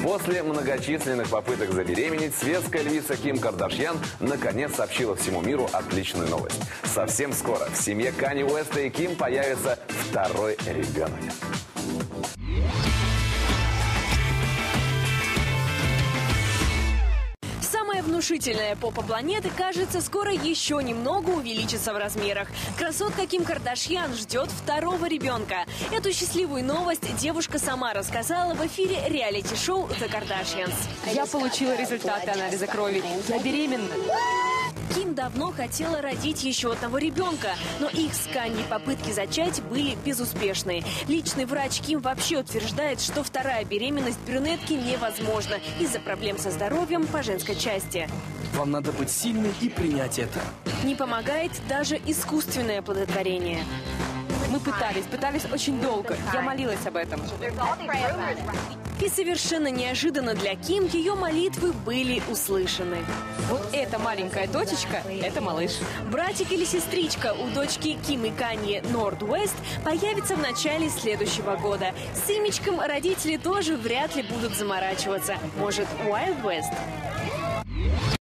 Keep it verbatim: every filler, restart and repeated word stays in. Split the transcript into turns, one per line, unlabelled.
После многочисленных попыток забеременеть, светская львица Ким Кардашьян наконец сообщила всему миру отличную новость. Совсем скоро в семье Канье Уэста и Ким появится второй ребенок.
Внушительная попа планеты, кажется, скоро еще немного увеличится в размерах. Красотка Ким Кардашьян ждет второго ребенка. Эту счастливую новость девушка сама рассказала в эфире реалити-шоу The Kardashians.
Я получила результаты анализа крови. Я беременна.
Ким давно хотела родить еще одного ребенка, но их с Канье попытки зачать были безуспешны. Личный врач Ким вообще утверждает, что вторая беременность брюнетки невозможна из-за проблем со здоровьем по женской части.
Вам надо быть сильной и принять это.
Не помогает даже искусственное оплодотворение.
Мы пытались, пытались очень долго. Я молилась об этом.
И совершенно неожиданно для Ким ее молитвы были услышаны.
Вот эта маленькая точечка – это малыш.
Братик или сестричка у дочки Ким и Канье Норд Уэст появится в начале следующего года. С имечком родители тоже вряд ли будут заморачиваться. Может, Уайлд Уэст?